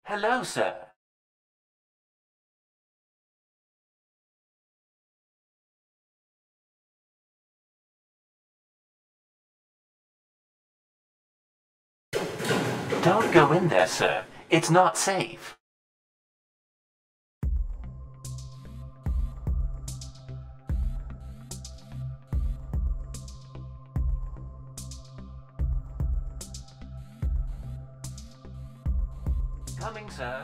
Hello, sir. Don't go in there, sir. It's not safe. Coming, sir.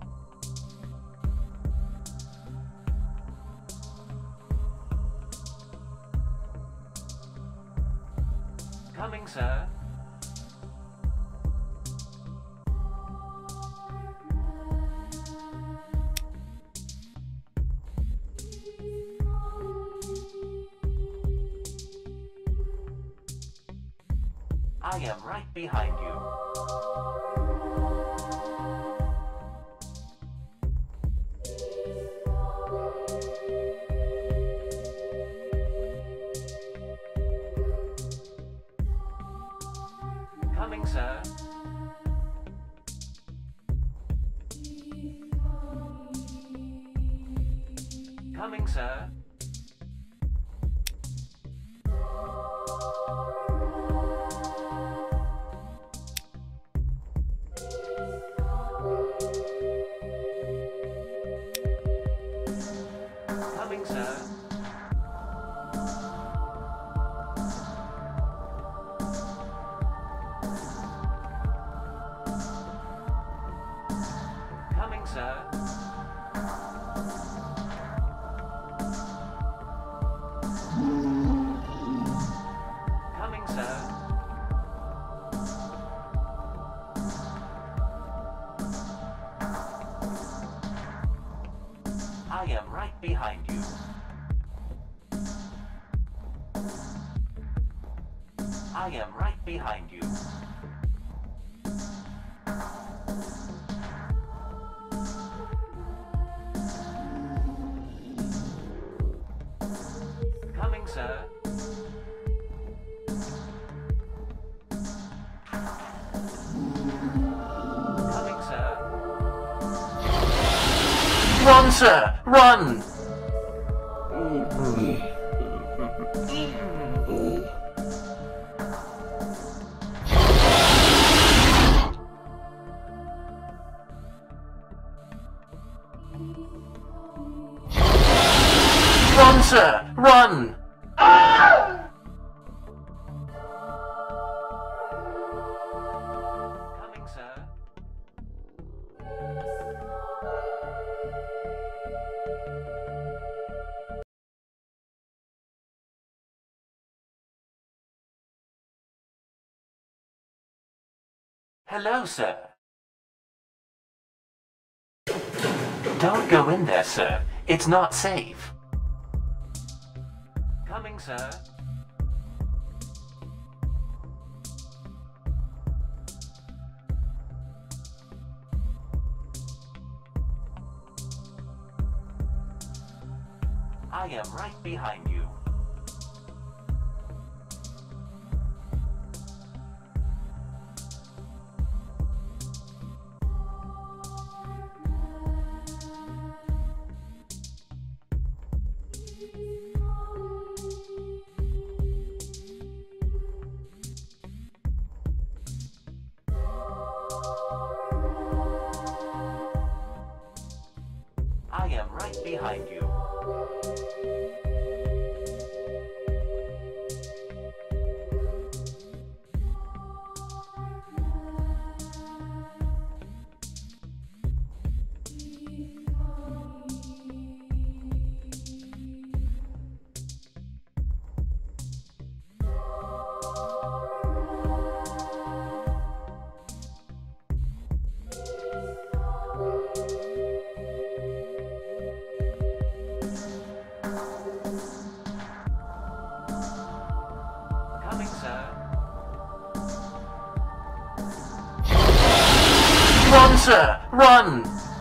Coming, sir. I am right behind you. Coming, sir. Coming, sir. Coming, sir. Coming, sir. Coming, sir. I am right behind you. I am right behind you. Coming, sir. Coming, sir. Run, sir! Run! Run, sir! Run! Ah! Coming, sir. Hello, sir. Don't go in there, sir. It's not safe. Coming, sir. I am right behind you. I am right behind you. Coming, sir. Run, sir! Run!